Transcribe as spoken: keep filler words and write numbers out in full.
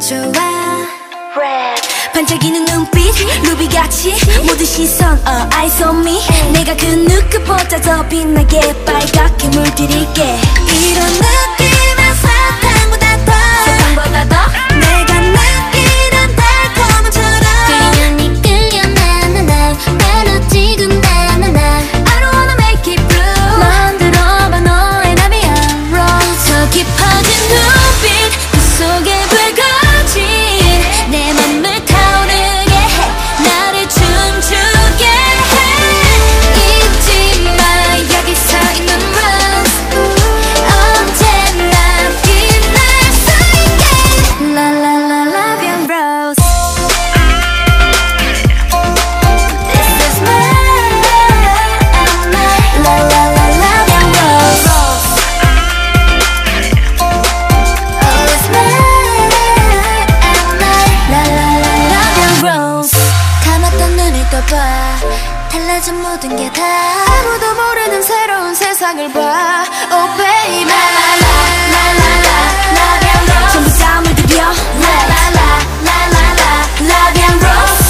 좋아 반짝이는 눈빛 루비같이 모든 시선 all eyes on me 내가 그 누구보다 더 빛나게 빨갛게 물들일게 이런 느낌은 사탕보다 더 사탕보다 더 내가 느끼는 달콤함처럼 끌려 니 끌려 나나나 바로 지금 나나나 I don't wanna make it blue 만들어봐 너의 나비야 rose 더 깊어진 눈빛 그 속에 불거진 내 맘을 타오르게 해 나를 춤추게 해 잊지 마 여기 서 있는 rose 언제나 빛날 수 있게 La la la love you rose This is my La la la love you rose Oh it's my La la la love you rose 감았던 눈을 떠봐 달라진 모든 게 다 아무도 모르는 새로운 세상을 봐 Oh baby La la la la la la love you rose 전부 다 물들여 La la la la la la love you rose